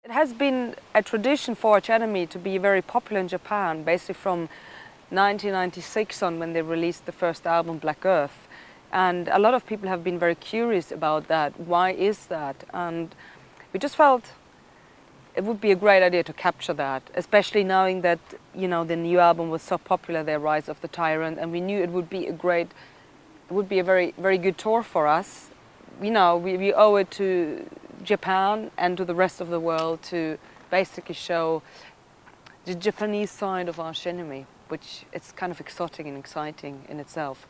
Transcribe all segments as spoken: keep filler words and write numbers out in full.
It has been a tradition for Arch Enemy to be very popular in Japan, basically from nineteen ninety-six on, when they released the first album, Black Earth. And a lot of people have been very curious about that. Why is that? And we just felt it would be a great idea to capture that, especially knowing that, you know, the new album was so popular, their Rise of the Tyrant, and we knew it would be a great, it would be a very, very good tour for us. You know, we, we owe it to Japan and to the rest of the world to basically show the Japanese side of Arch Enemy, which it's kind of exotic and exciting in itself.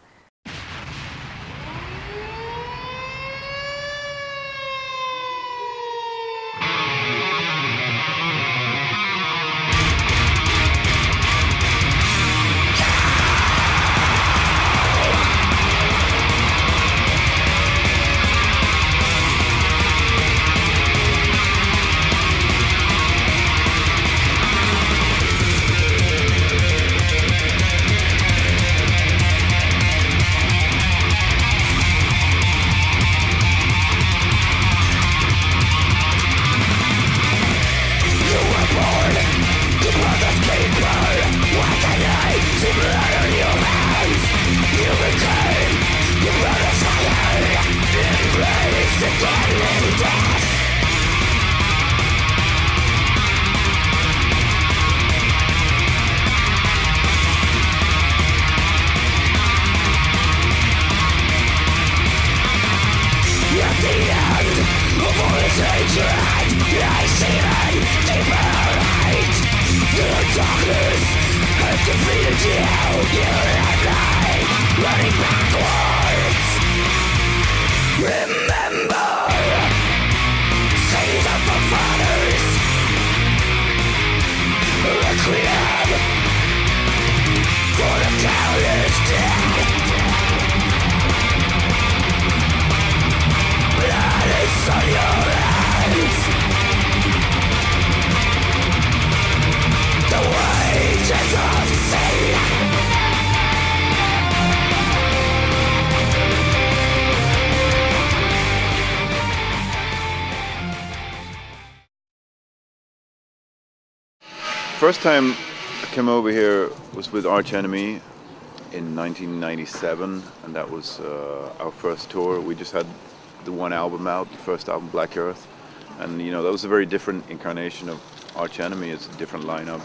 First time I came over here was with Arch Enemy in nineteen ninety-seven, and that was uh, our first tour. We just had the one album out, the first album, Black Earth, and you know that was a very different incarnation of Arch Enemy. It's a different lineup,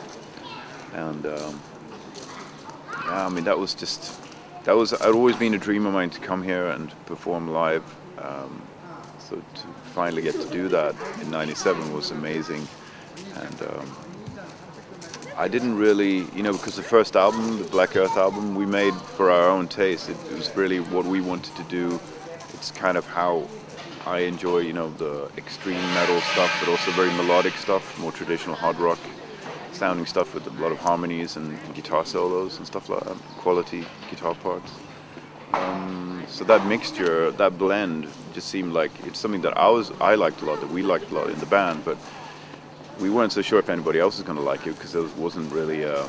and um, yeah, I mean that was just that was I'd always been a dream of mine to come here and perform live. Um, so to finally get to do that in ninety-seven was amazing, and. Um, I didn't really, you know, because the first album, the Black Earth album, we made for our own taste. It, it was really what we wanted to do. It's kind of how I enjoy, you know, the extreme metal stuff, but also very melodic stuff, more traditional hard rock sounding stuff with a lot of harmonies and guitar solos and stuff like that, quality guitar parts. Um, so that mixture, that blend, just seemed like it's something that I was, I liked a lot, that we liked a lot in the band, but we weren't so sure if anybody else was going to like it because there wasn't really a,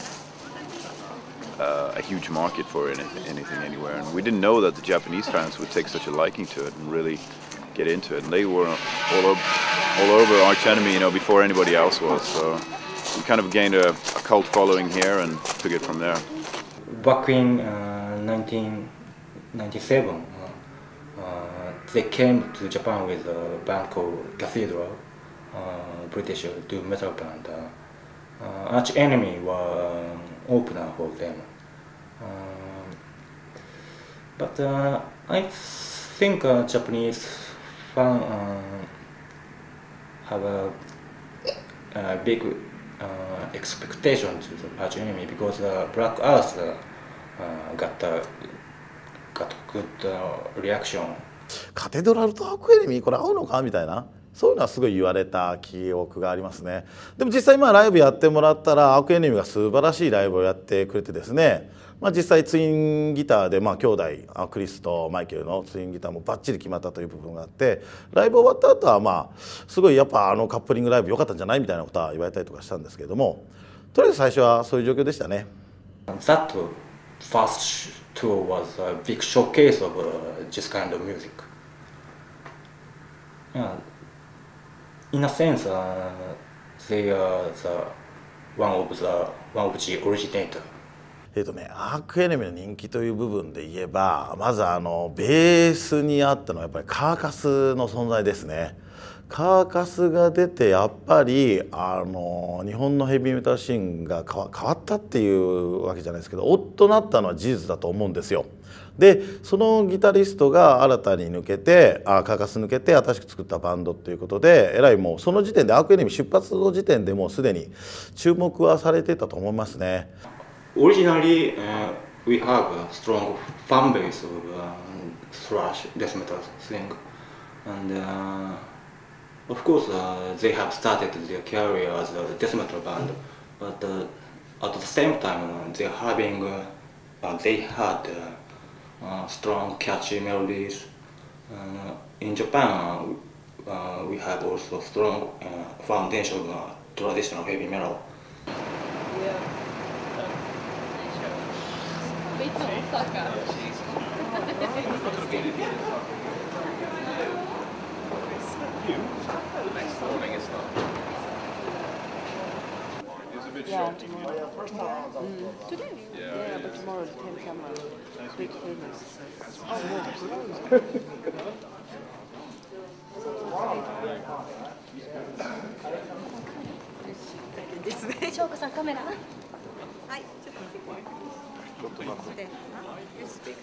uh, a huge market for anything, anything anywhere. And we didn't know that the Japanese fans would take such a liking to it and really get into it. And they were all over, all over Arch Enemy, you know, before anybody else was. So we kind of gained a, a cult following here and took it from there. Back in uh, nineteen ninety-seven, uh, uh, they came to Japan with a band called Cathedral. Uh, British doom metal band. Uh, uh, Arch Enemy were um, opener for them. Uh, but uh, I think uh, Japanese fans uh, have a, a big uh, expectation to the Arch Enemy because uh, Black Earth uh, uh, got uh, got good uh, reaction. カテドラルとアクエネミーこれ合うのかみたいな。そういうのはすごい言われた記憶がありますね。でも実際まあライブやってもらったらアークエネミーが素晴らしいライブをやってくれてですね、まあ、実際ツインギターでまあ兄弟クリスとマイケルのツインギターもバッチリ決まったという部分があって、ライブ終わった後はまあすごいやっぱあのカップリングライブ良かったんじゃないみたいなことは言われたりとかしたんですけれども、とりあえず最初はそういう状況でしたね。 That first tour was a big showcase of uh, this kind of music. Yeah. in a sense, uh, they are the one of the one of the originator. えっとね、アークエネミーの人気という部分で言えば、まずあのベースにあったのはやっぱりカーカスの存在ですね。カーカスが出てやっぱりあの日本のヘビーメタルシーンが変わ変わったっていうわけじゃないですけど、おっとなったのは事実だと思うんですよ。でそのギタリストが新たに抜けてあカーカス抜けて新しく作ったバンドということで、えらいもうその時点でアークエネミー出発の時点でもうすでに注目はされてたと思いますね。 Originally, uh, we have a strong fan base of uh, thrash death metal thing, and uh, of course uh, they have started their career as a death metal band, but uh, at the same time uh, they having uh, uh, they had uh, uh, strong catchy melodies. Uh, in Japan, uh, uh, we have also strong uh, foundation of uh, traditional heavy metal. Yeah. Yeah, tomorrow. Mm. Today? Yeah, but tomorrow the ten camera. Big famous. Oh, ですね。翔子さんカメラ。はい。ちょっと待って。ちょっと待って。You speak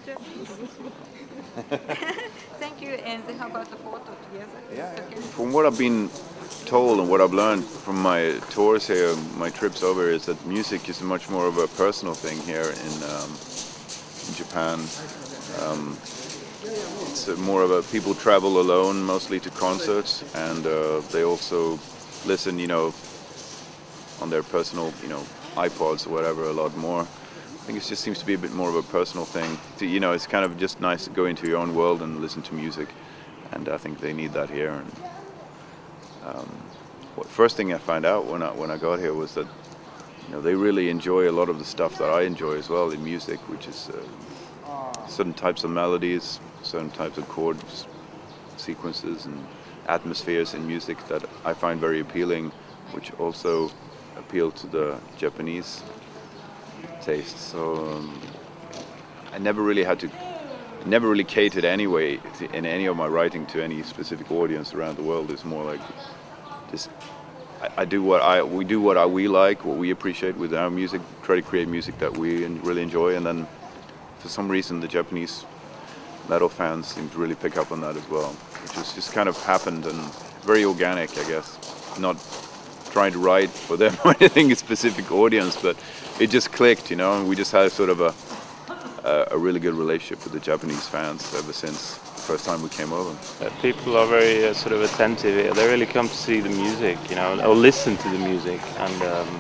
Thank you. And how about the photo together? Yeah, yeah. From what I've been told and what I've learned from my tours here, my trips over, is that music is much more of a personal thing here in, um, in Japan. Um, it's uh, more of a people travel alone mostly to concerts, and uh, they also listen, you know, on their personal, you know, iPods or whatever a lot more. I think it just seems to be a bit more of a personal thing. To, you know, it's kind of just nice to go into your own world and listen to music, and I think they need that here. And um, what first thing I found out when I when I got here was that, you know, they really enjoy a lot of the stuff that I enjoy as well in music, which is uh, certain types of melodies, certain types of chord sequences and atmospheres in music that I find very appealing, which also appeal to the Japanese taste. So um, I never really had to, never really catered anyway to, in any of my writing to any specific audience around the world. It's more like just I, I do what I we do what I, we like, what we appreciate with our music. Try to create music that we really enjoy, and then for some reason the Japanese metal fans seem to really pick up on that as well, which has just kind of happened and very organic, I guess. Not trying to write for them or anything a specific audience, but it just clicked, you know, and we just had sort of a, a, a really good relationship with the Japanese fans ever since the first time we came over. Uh, people are very uh, sort of attentive here. They really come to see the music, you know, or listen to the music, and um,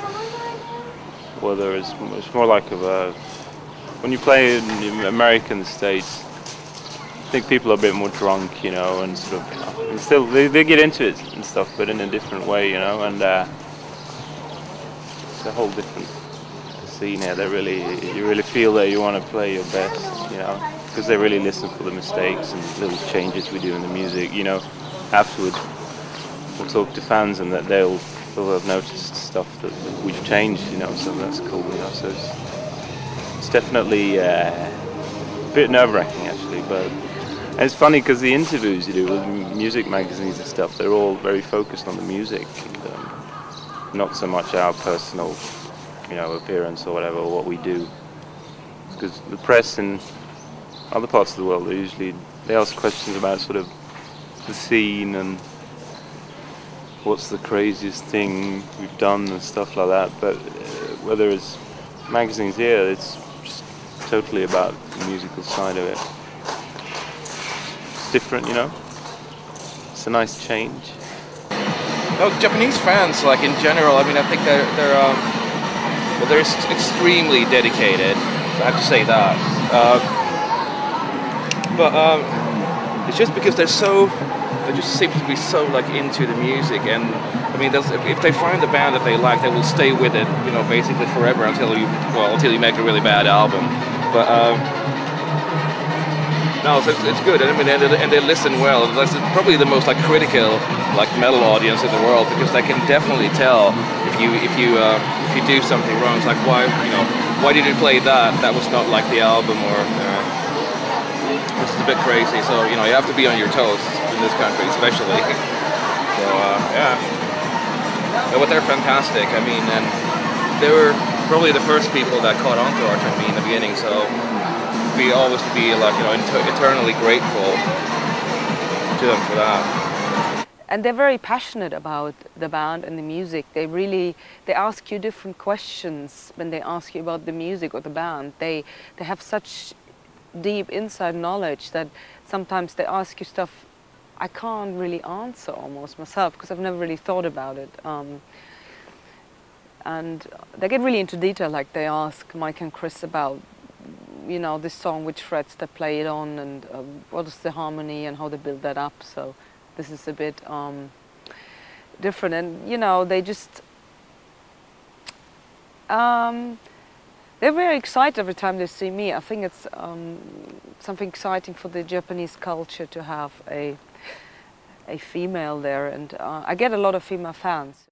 whether it's, it's more like of a, when you play in the American States, I think people are a bit more drunk, you know, and sort of, and still they, they get into it and stuff, but in a different way, you know, and uh, it's a whole different scene here. They really, you really feel that you want to play your best, you know, because they really listen for the mistakes and little changes we do in the music, you know. Afterwards, we'll talk to fans, and that they'll they'll have noticed stuff that, that we've changed, you know, so that's cool, you know. So it's, it's definitely uh, a bit nerve-wracking actually, but. And it's funny because the interviews you do with music magazines and stuff, they're all very focused on the music, and, um, not so much our personal, you know, appearance or whatever, or what we do. Because the press in other parts of the world, they usually they ask questions about sort of the scene and what's the craziest thing we've done and stuff like that. But uh, whether it's magazines here, it's just totally about the musical side of it. Different, you know. It's a nice change. Well, Japanese fans, like in general, I mean, I think they're they're um, well, they're ex extremely dedicated. I have to say that. Uh, but um, it's just because they're so, they just seem to be so like into the music, and I mean, if they find a band that they like, they will stay with it, you know, basically forever until you, well, until you make a really bad album. But. Um, No, so it's, it's good. I mean, and they, and they listen well. That's probably the most like critical, like metal audience in the world, because they can definitely tell if you if you uh, if you do something wrong. It's like, why you know why did you play that? That was not like the album, or uh, it's a bit crazy. So you know you have to be on your toes in this country, especially. So uh, yeah, yeah, but they're fantastic. I mean, and they were probably the first people that caught on to Arch Enemy in the beginning. So. We always be like you know eternally grateful to them for that. And they're very passionate about the band and the music. They really they ask you different questions when they ask you about the music or the band. They they have such deep inside knowledge that sometimes they ask you stuff I can't really answer almost myself because I've never really thought about it. Um, and they get really into detail, like they ask Mike and Chris about you know, this song, which frets they play it on, and uh, what is the harmony and how they build that up. So this is a bit um, different, and you know, they just um, they're very excited every time they see me. I think it's um, something exciting for the Japanese culture to have a a female there, and uh, I get a lot of female fans.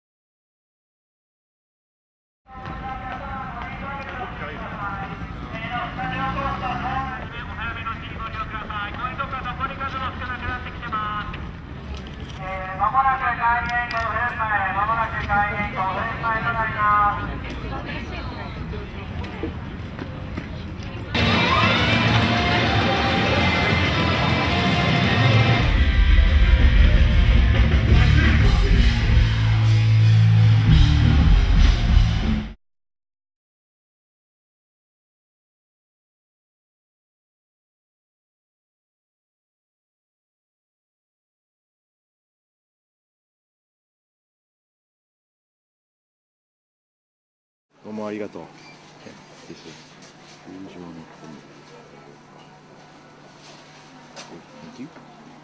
Domo arigato. This is usual. Thank you.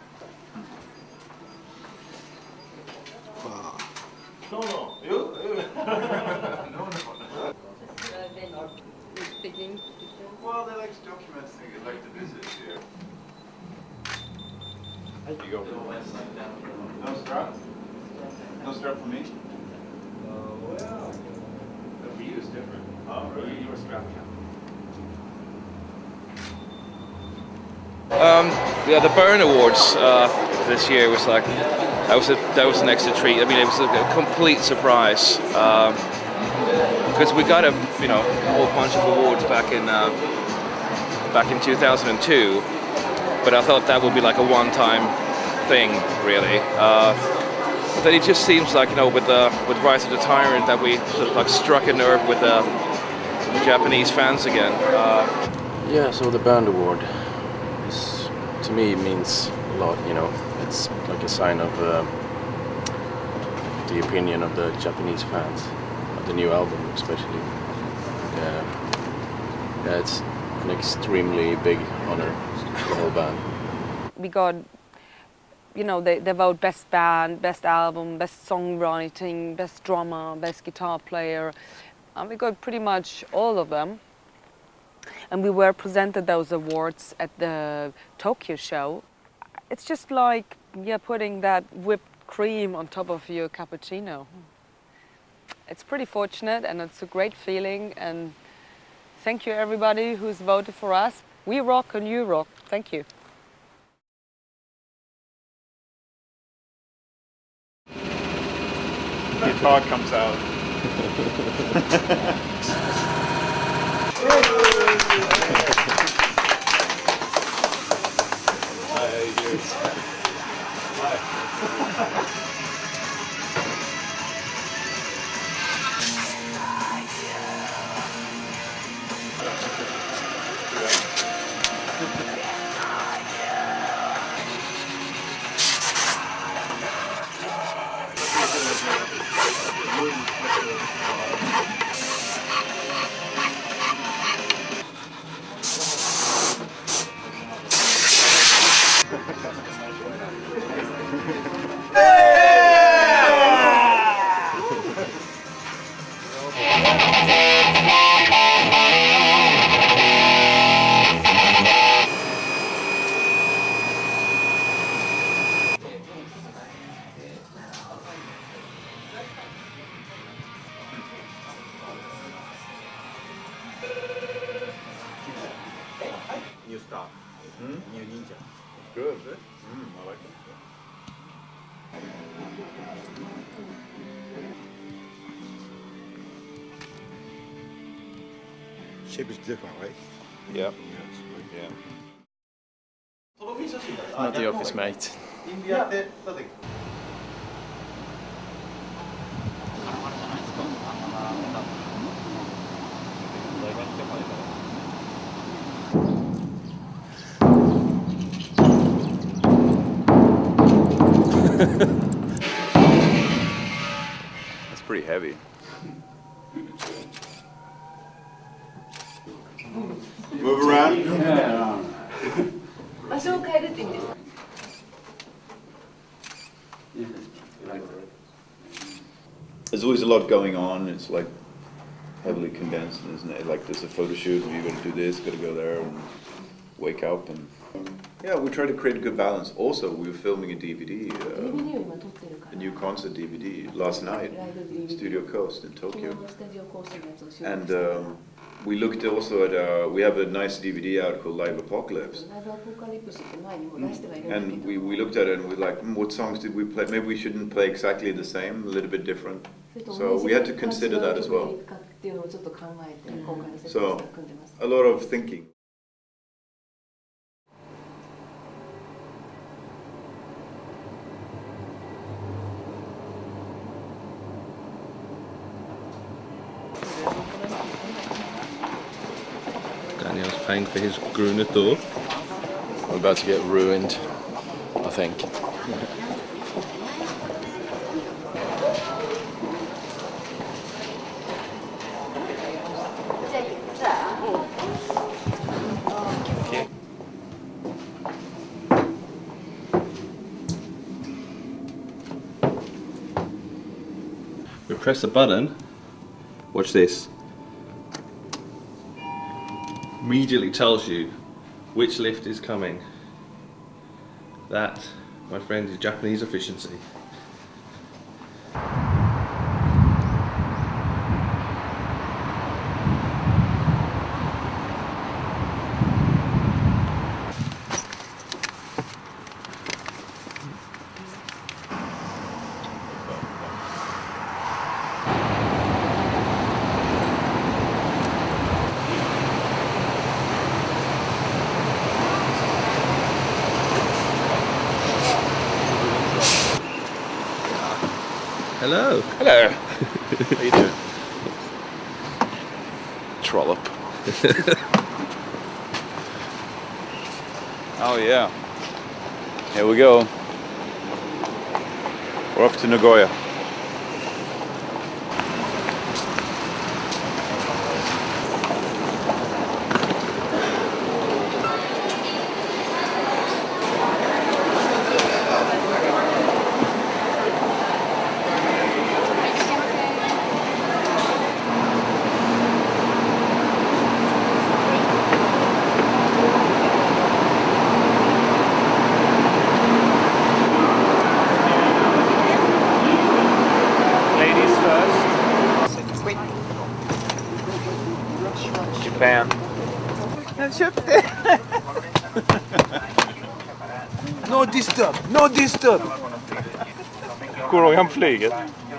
Wow. No, no. You? No, no. Speaking. Well, they like to document things. They like to visit here. You go. No strap? No strap for me? Oh, well. For you is different. Oh, really? You were strapped Um, yeah, the Burn Awards uh, this year was like that was a that was an extra treat. I mean, it was a, a complete surprise um, because we got a you know a whole bunch of awards back in uh, back in two thousand two, but I thought that would be like a one-time thing, really. Uh, But then it just seems like, you know, with the with Rise of the Tyrant, that we sort of like struck a nerve with the, the Japanese fans again. Uh, yeah, so the Band Award is, to me, means a lot. You know, it's like a sign of uh, the opinion of the Japanese fans of the new album, especially. Yeah, yeah, it's an extremely big honor for the whole band. We got. You know, they, they vote best band, best album, best songwriting, best drummer, best guitar player. And we got pretty much all of them. And we were presented those awards at the Tokyo show. It's just like, yeah, putting that whipped cream on top of your cappuccino. It's pretty fortunate and it's a great feeling. And thank you everybody who's voted for us. We rock and you rock. Thank you. Guitar comes out. Hey! shape is different, right? Yeah. Yeah. Not the office mate. That's pretty heavy. Move around. There's always a lot going on. It's like heavily condensed, isn't it? Like there's a photo shoot, and you got to do this, got to go there, and wake up, and yeah, we try to create a good balance. Also, we were filming a D V D, uh, a new concert D V D last night, Studio Coast in Tokyo, and um, we looked also at. Uh, we have a nice D V D out called Live Apocalypse, and we, we looked at it and we were like, mm, what songs did we play? Maybe we shouldn't play exactly the same, a little bit different. So we had to consider that as well. So a lot of thinking. Daniel's paying for his Gruner door. I'm about to get ruined, I think. We press a button. Watch this. Immediately tells you which lift is coming. That, my friend, is Japanese efficiency. Hello. Hello. How you doing? Trollop. Oh yeah. Here we go. We're off to Nagoya. Japan. Jag köpte. No disturb, no disturb. Går du hem flyget?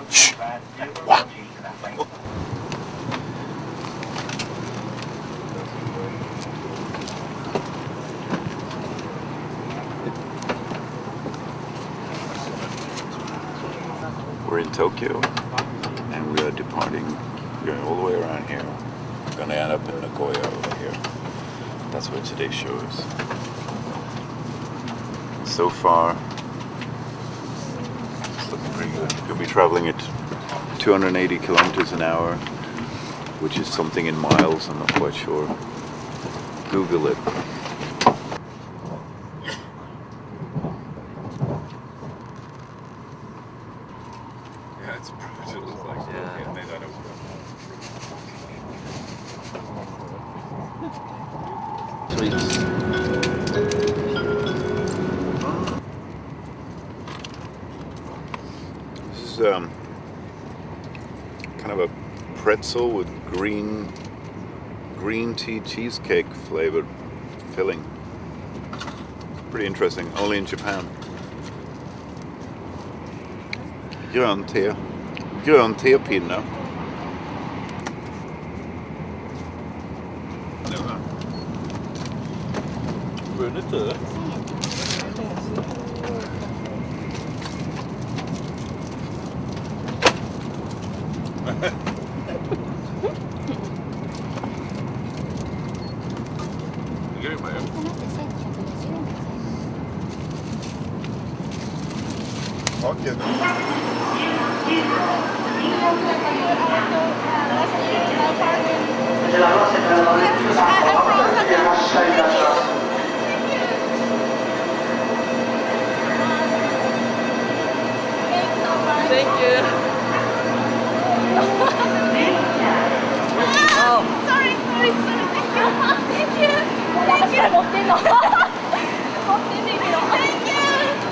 We're in Tokyo, and we are departing. We're going all the way around here. We're going to end up in Nagoya over here. That's where today's show is. So far, it's looking pretty good. We'll be traveling at two hundred eighty kilometers an hour, which is something in miles, I'm not quite sure. Google it. Yeah, it's brutal. It's like, yeah. They don't know. This is um, kind of a pretzel with green green tea cheesecake flavored filling. Pretty interesting, only in Japan. Grön te. Grön tepinne. vunnit du? Grymma ju. Okej. Thank you. Oh. Sorry, sorry, sorry. Thank you. Thank you. Thank you. Thank you.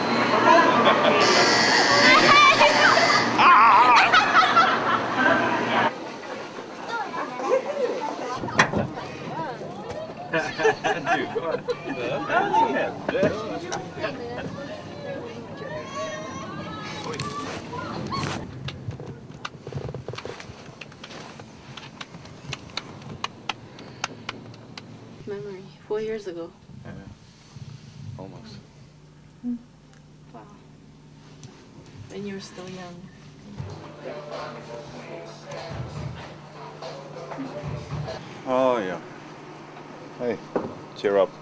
Memory, four years ago. Yeah, almost. Wow. When you were still young. Oh yeah. Hey, cheer up.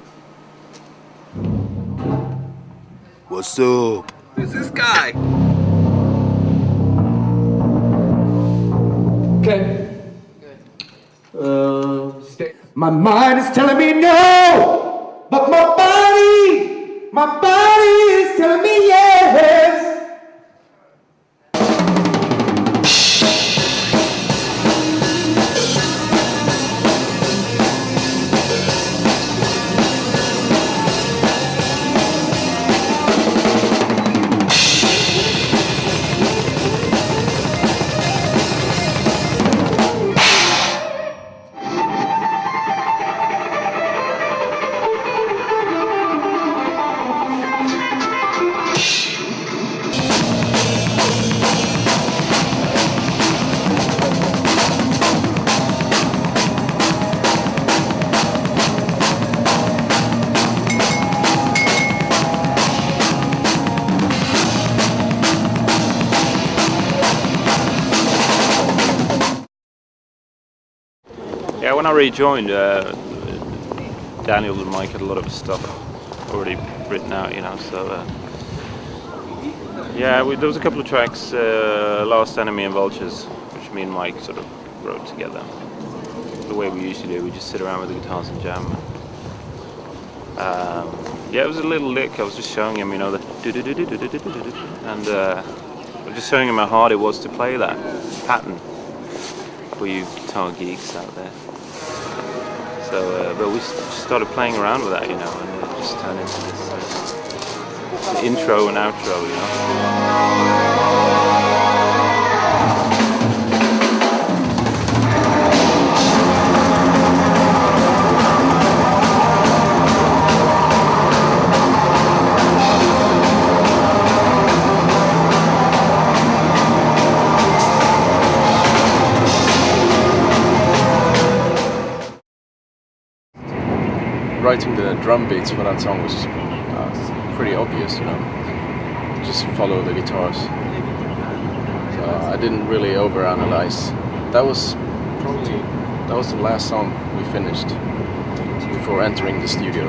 What's up? Who's this guy? Okay. Uh, stay. My mind is telling me no, but my body, my body is telling me yes. Yeah, when I rejoined, uh, Daniel and Mike had a lot of stuff already written out, you know, so uh, yeah, we, there was a couple of tracks, uh, Last Enemy and Vultures, which me and Mike sort of wrote together. The way we usually do, we just sit around with the guitars and jam. Um, yeah, it was a little lick, I was just showing him, you know, the do-do-do-do-do-do-do-do, and uh, I was just showing him how hard it was to play that pattern for you guitar geeks out there. So, uh, but we just started playing around with that, you know, and it just turned into this uh, intro and outro, you know. Writing the drum beats for that song was uh, pretty obvious, you know. Just follow the guitars. So I didn't really overanalyze. That was probably that was the last song we finished before entering the studio.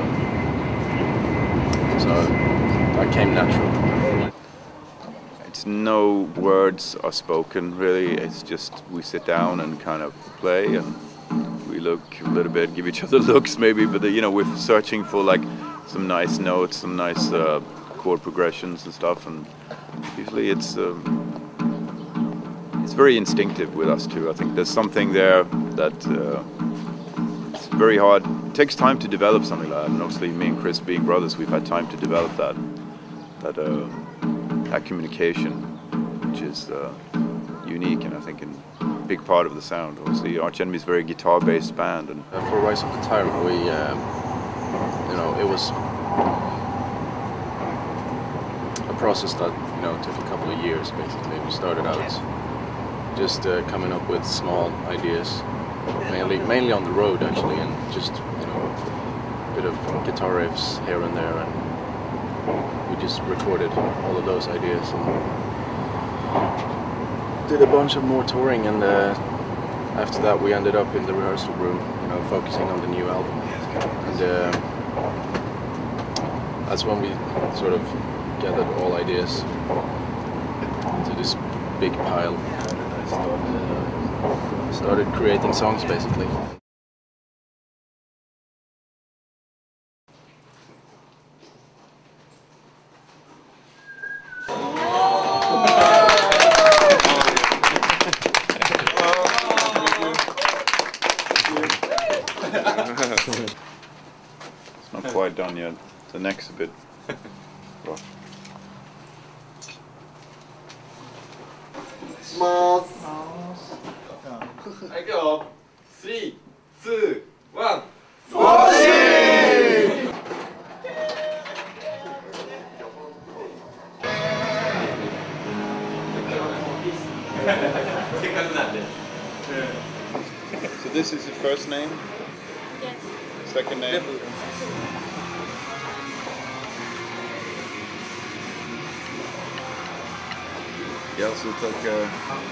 So that came natural. It's no words are spoken really. It's just we sit down and kind of play and we look a little bit, give each other looks maybe, but the, you know, we're searching for like some nice notes, some nice uh, chord progressions and stuff, and usually it's um, it's very instinctive with us too. I think there's something there that uh, it's very hard. It takes time to develop something like that, and obviously me and Chris being brothers, we've had time to develop that that uh, that communication, which is uh, unique, and I think in big part of the sound. Obviously, Arch Enemy is a very guitar-based band, and uh, for Rise of the Tyrant, we, um, you know, it was a process that you know took a couple of years. Basically, we started out just uh, coming up with small ideas, mainly mainly on the road actually, and just you know bit of guitar riffs here and there, and we just recorded all of those ideas and did a bunch of more touring, and uh, after that we ended up in the rehearsal room, you know, focusing on the new album. And uh, that's when we sort of gathered all ideas into this big pile and started, uh, started creating songs basically. It's not quite done yet. The neck's a bit rough. I go. Three, two, one. So this is your first name? Yes. Second name? You also took uh,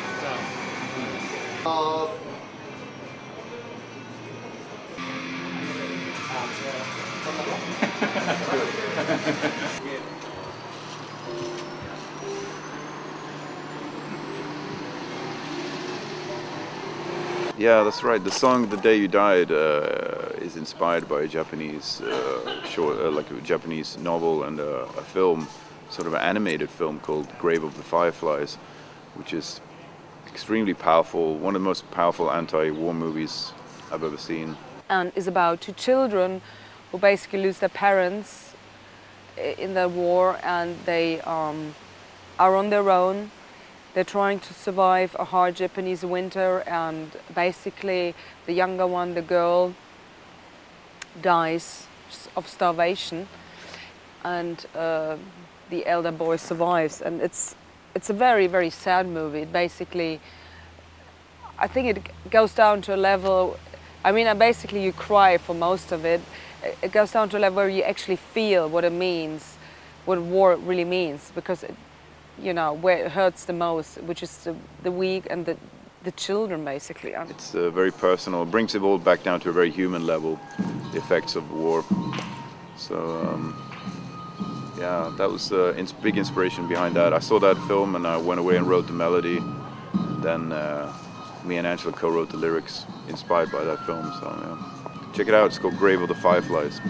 Yeah, that's right. The song "The Day You Died" uh, is inspired by a Japanese uh, short, uh, like a Japanese novel and a, a film, sort of an animated film called "Grave of the Fireflies," which is extremely powerful. One of the most powerful anti-war movies I've ever seen. And is about two children who basically lose their parents in the war, and they um, are on their own. They're trying to survive a hard Japanese winter, and basically the younger one, the girl, dies of starvation, and uh, the elder boy survives. And it's it's a very, very sad movie. It basically, I think it goes down to a level, I mean, basically you cry for most of it. It goes down to a level where you actually feel what it means, what war really means, because it, you know, where it hurts the most, which is the, the weak and the, the children, basically. It's uh, very personal. It brings it all back down to a very human level, the effects of war. So, um, yeah, that was a uh, ins big inspiration behind that. I saw that film and I went away and wrote the melody. Then uh, me and Angela co-wrote the lyrics inspired by that film. So, yeah. Check it out. It's called "Grave of the Fireflies."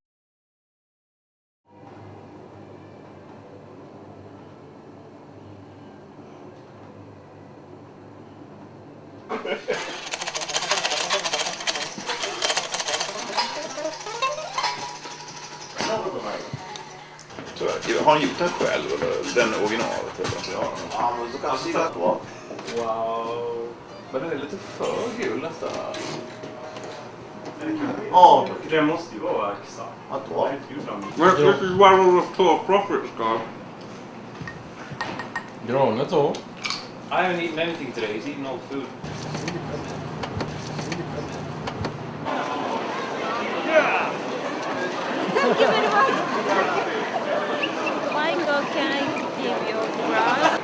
Har han gjort den själv eller den originalet? Ja, men så kanske det är bra. Wow. Men den är lite för gul nästan. Ja, det måste ju vara exakt. Att då? This is one of the four prophets, God. Granet då? I haven't eaten anything today. He's eating all the food. Thank you very much. Michael, can I give you a brush?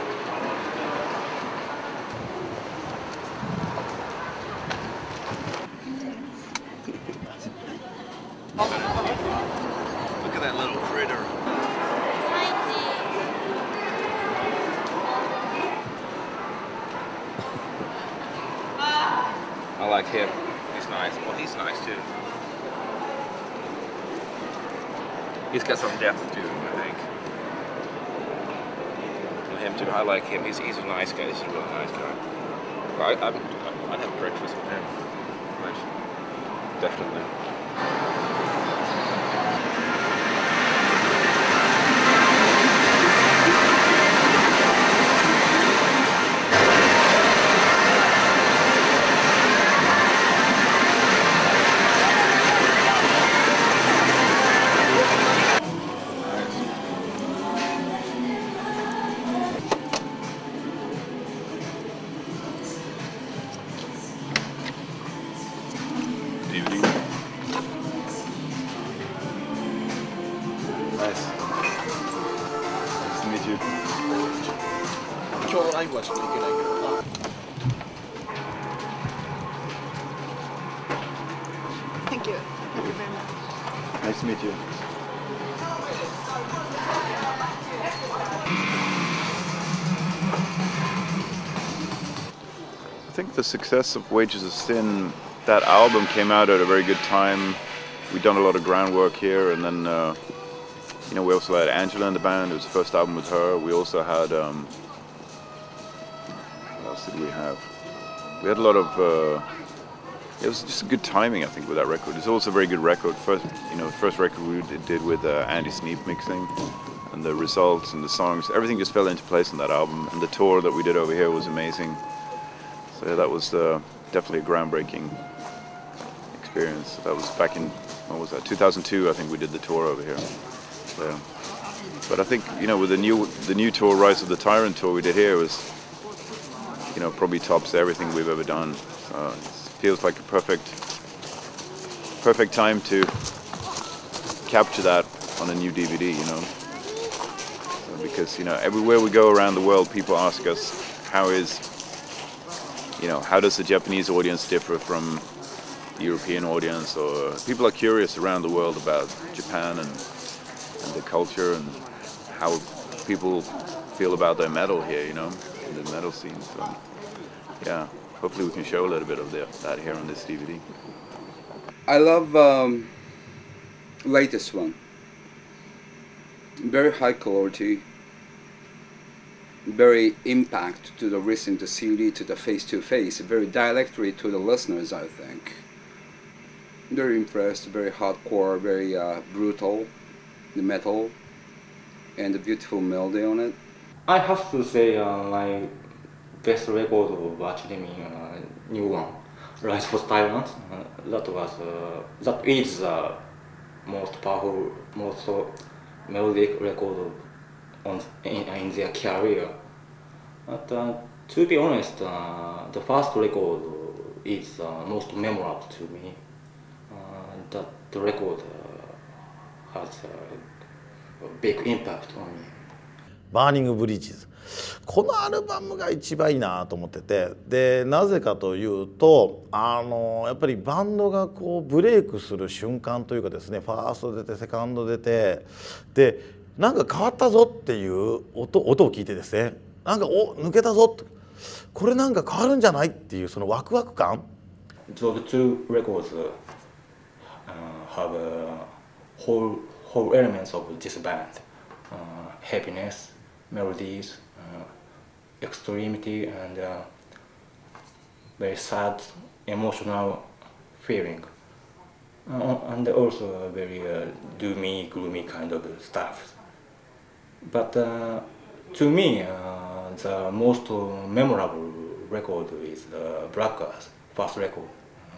Look at that little critter. I like him. He's nice. Well, he's nice too. He's got some depth to him, I think. And him too. I like him. He's he's a nice guy. He's a really nice guy. Well, I, I'd, I'd have breakfast with him. I'd, definitely. 最後はちょっといけないけど。 Thank you. Thank you very much. Nice to meet you. I think the success of Wages of Sin, that album came out at a very good time. We'd done a lot of groundwork here, and then uh, you know, we also had Angela in the band. It was the first album with her. We also had um, what else did we have? We had a lot of uh, it was just a good timing, I think, with that record. It's also a very good record. First, you know, first record we did with uh, Andy Sneap mixing, and the results and the songs, everything just fell into place on that album. And the tour that we did over here was amazing. So yeah, that was uh, definitely a groundbreaking experience. That was back in, what was that, two thousand two, I think we did the tour over here. So, but I think, you know, with the new the new tour, Rise of the Tyrant tour we did here, was, you know, probably tops everything we've ever done. So it feels like a perfect, perfect time to capture that on a new D V D, you know. So because, you know, everywhere we go around the world, people ask us, how is, you know, how does the Japanese audience differ from the European audience? Or people are curious around the world about Japan and, and the culture and how people feel about their metal here, you know, in the metal scene. So, yeah, hopefully we can show a little bit of the, that here on this D V D. I love um, latest one. Very high quality. Very impact to the listen to C D, to the face-to-face, very directly to the listeners, I think. Very impressed, very hardcore, very uh, brutal, the metal, and the beautiful melody on it. I have to say uh, my best record of actually mean uh, new one, Rise for Tyrant. Uh, that was uh, that is the uh, most powerful, most uh, melodic record on in, in their career. But uh, to be honest, uh, the first record is uh, most memorable to me. Uh, that the record uh, has uh, a big impact on me. バーニングブリッジズ、このアルバムが一番いいなと思ってて、でなぜかというと、あのやっぱりバンドがこうブレイクする瞬間というかですね、ファースト出てセカンド出て、でなんか変わったぞっていう音音を聞いてですね、なんかお抜けたぞ、これなんか変わるんじゃないっていうそのワクワク感。 Those two records uh, have a whole whole elements of this band, uh, happiness, melodies, uh, extremity, and uh, very sad, emotional feeling, uh, and also a very uh, doomy, gloomy kind of stuff. But uh, to me, uh, the most memorable record is the Black Earth, first record.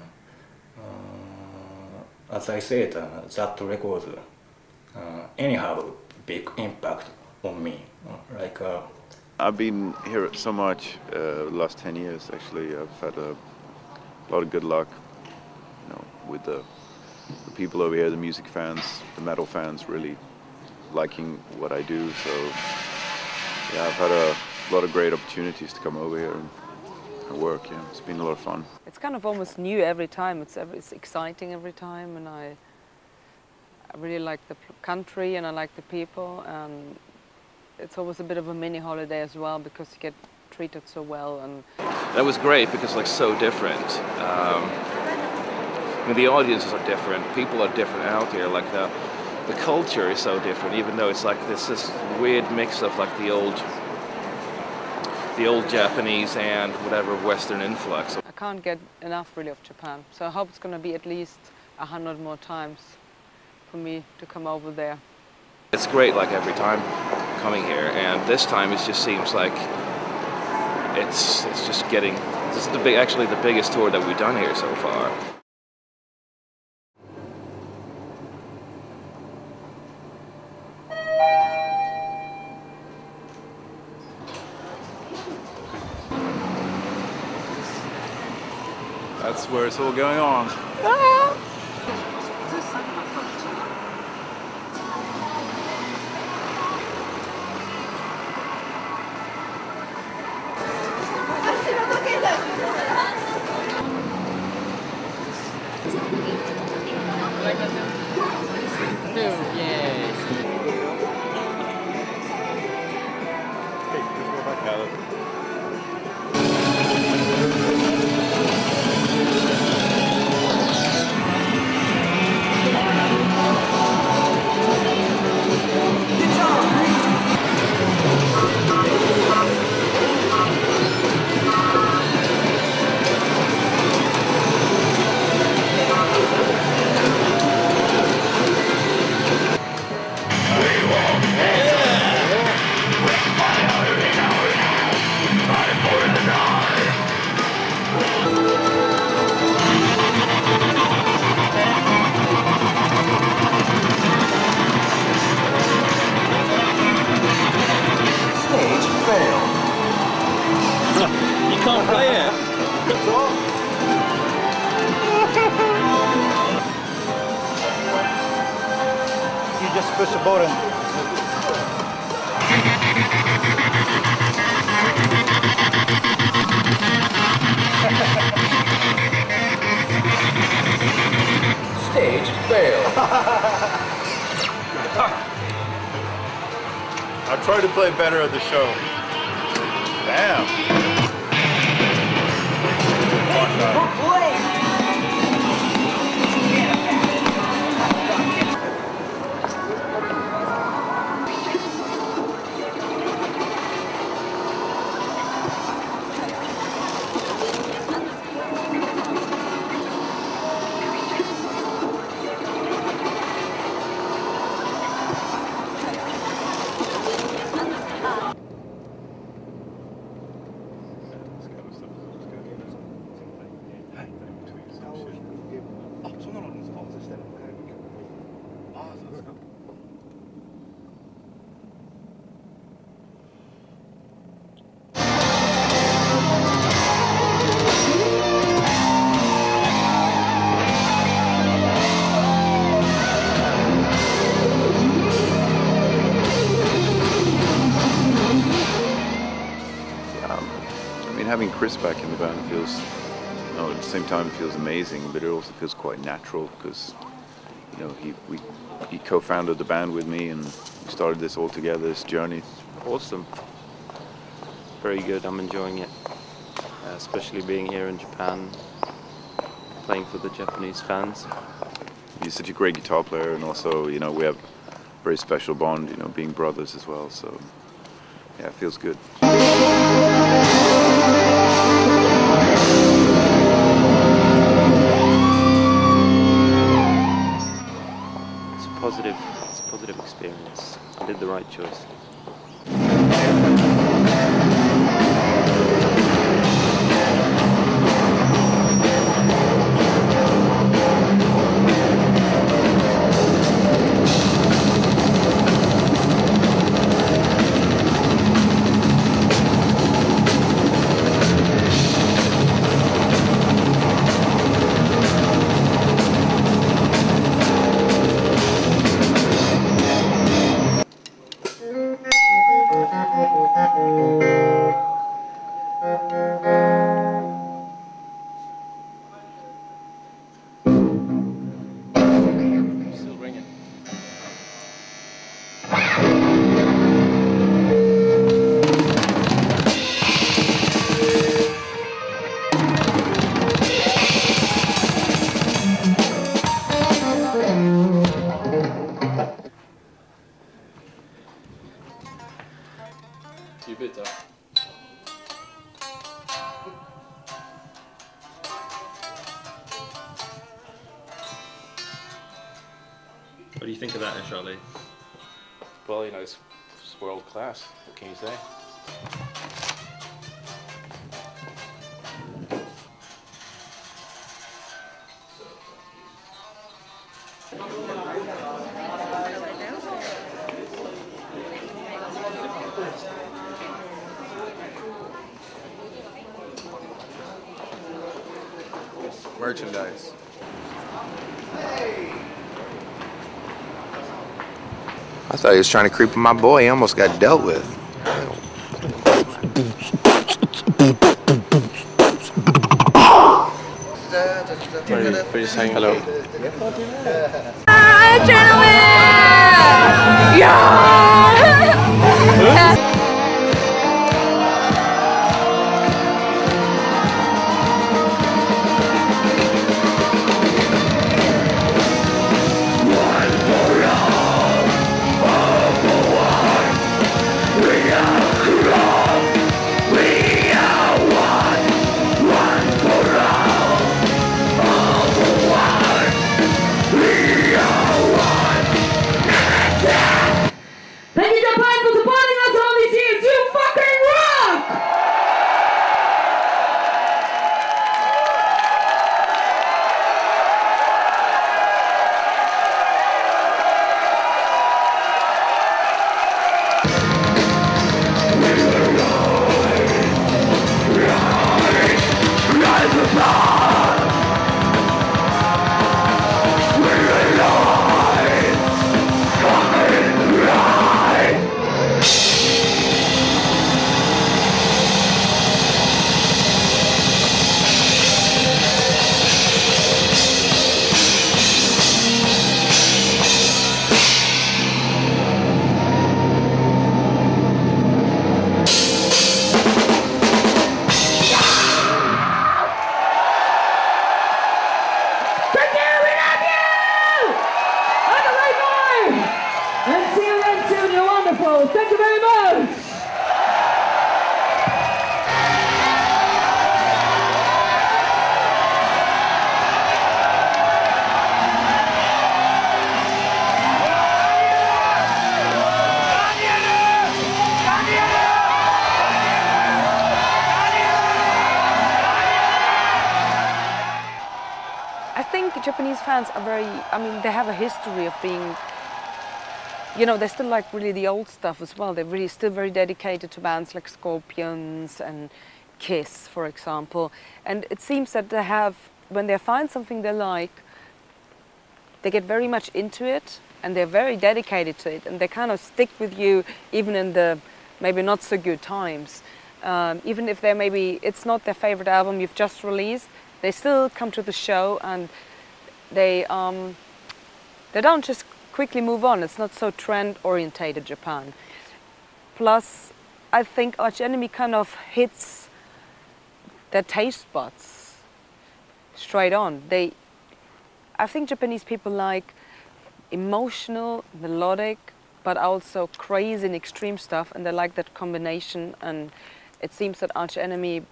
Uh, as I said, uh, that record uh, anyhow big impact on me. Uh, like uh, I've been here so much uh, the last ten years. Actually, I've had a lot of good luck, you know, with the, the people over here, the music fans, the metal fans, really liking what I do. So yeah, I've had a lot of great opportunities to come over here and, and work. Yeah, it's been a lot of fun. It's kind of almost new every time. It's every, it's exciting every time, and I I really like the country and I like the people, and it's always a bit of a mini holiday as well because you get treated so well. And that was great because like so different. Um, I mean, the audiences are different. People are different out here. Like the the culture is so different. Even though it's like this this weird mix of like the old the old Japanese and whatever Western influx. I can't get enough really of Japan, so I hope it's going to be at least a hundred more times for me to come over there. It's great, like every time coming here, and this time it just seems like it's it's just getting. This is the big, actually the biggest tour that we've done here so far. That's where it's all going on. can't play it. You just push the button. Stage fail. I'll try to play better at the show. Damn. Having Chris back in the band feels, you know, at the same time it feels amazing, but it also feels quite natural because, you know, he we he co-founded the band with me and we started this all together, this journey. Awesome. Very good. I'm enjoying it, uh, especially being here in Japan, playing for the Japanese fans. He's such a great guitar player, and also, you know, we have a very special bond, you know, being brothers as well. So, yeah, it feels good. It's a positive, it's a positive experience. I did the right choice. Bitte. What do you think of that, Charlie? Well, you know, it's, it's world class. What can you say? Merchandise. I thought he was trying to creep on my boy. He almost got dealt with. Are you, are you saying hello? Hi, gentlemen! Yeah! Thank you, Japan, for supporting us on Japanese fans are very, I mean, they have a history of being, you know, they still like really the old stuff as well. They're really still very dedicated to bands like Scorpions and Kiss, for example. And it seems that they have, when they find something they like, they get very much into it and they're very dedicated to it, and they kind of stick with you even in the maybe not so good times. Um, even if they're maybe, it's not their favorite album you've just released, they still come to the show and they, um, they don't just quickly move on. It's not so trend-orientated Japan. Plus, I think Arch Enemy kind of hits their taste buds straight on. They, I think Japanese people like emotional, melodic, but also crazy and extreme stuff, and they like that combination. And it seems that Arch Enemy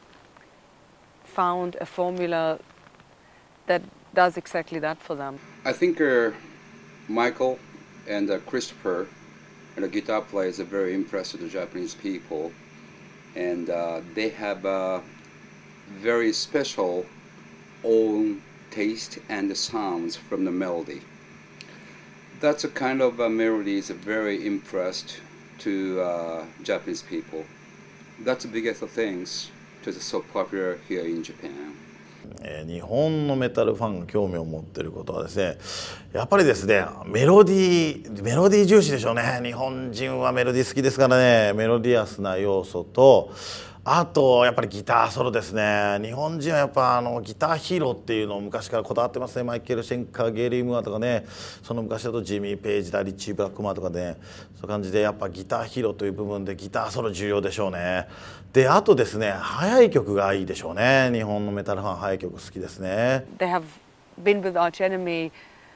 found a formula that does exactly that for them. I think uh, Michael and uh, Christopher, and the guitar players, are very impressed with the Japanese people, and uh, they have a very special own taste and the sounds from the melody. That's a kind of uh, melody is very impressed to uh, Japanese people. That's the biggest of things that is so popular here in Japan. 日本のメタルファンが興味を持っていることはですね、やっぱりですね、メロディー、メロディー重視でしょうね。日本人はメロディー好きですからね、メロディアスな要素と、あとやっぱりギターソロですね。日本人はやっぱあのギターヒーローっていうのを昔からこだわってますね。マイケル・シェンカー、ゲイリー・ムーアとかね、その昔だとジミー・ペイジだ、リッチー・ブラックマーとかね、そういう感じでやっぱギターヒーローという部分でギターソロ重要でしょうね。で、あとですね、速い曲がいいでしょうね。日本のメタルファン速い曲好きですね。 They have been with Arch Enemy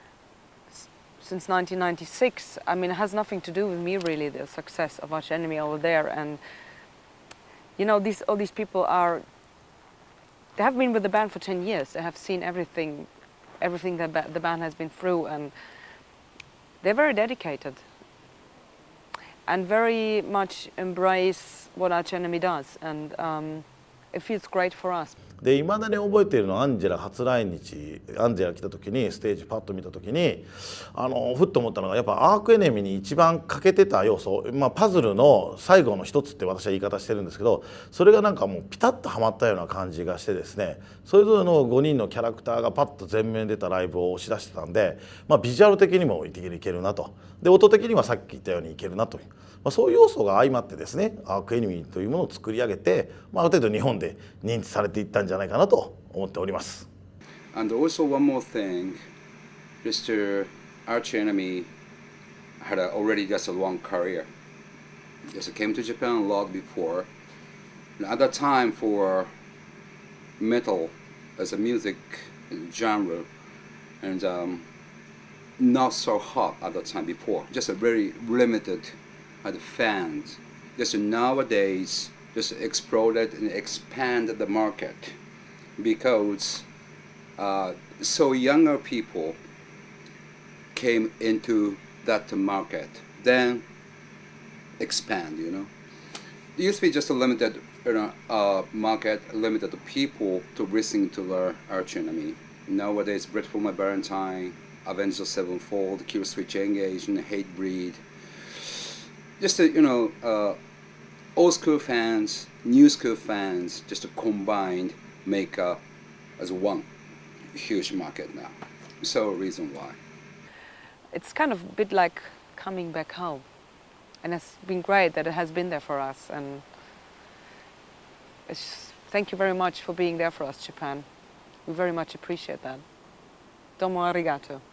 since nineteen ninety-six. I mean, it has nothing to do with me really, the success of Arch Enemy over there. And you know, these all these people are, they have been with the band for ten years. They have seen everything, everything that ba the band has been through, and they're very dedicated and very much embrace what Arch Enemy does, and um, it feels great for us. で、いまだに覚えているのはアンジェラ初来日、アンジェラ来た時にステージパッと見た時にあのふっと思ったのが、やっぱアークエネミーに一番欠けてた要素、まあ、パズルの最後の一つって私は言い方してるんですけど、それがなんかもうピタッとはまったような感じがしてですね、それぞれのごにんのキャラクターがパッと前面に出たライブを押し出してたんで、まあ、ビジュアル的にもいけるなと、で音的にはさっき言ったようにいけるなという。まあ、そういう要素が相まってですね、アークエネミーというものを作り上げて、まあ、ある程度日本で認知されていったんじゃないかなと思っております。 And also one more thing, Mister Arch Enemy had a, already just a long career. Just came to Japan a lot before. And at that time, for metal as a music genre, and um, not so hot at that time before. Just a very limited. The fans just nowadays just exploded and expanded the market because uh, so younger people came into that market, then expand, you know. It used to be just a limited you know, uh, market, limited people to listen to the Arch Enemy. Nowadays, Grateful My Valentine, Avenged Sevenfold, Killswitch Engage, and Hatebreed. Just to, you know, uh, old school fans, new school fans, just to combined make up as one huge market now. So reason why. It's kind of a bit like coming back home, and it's been great that it has been there for us. And it's, thank you very much for being there for us, Japan. We very much appreciate that. Domo arigato.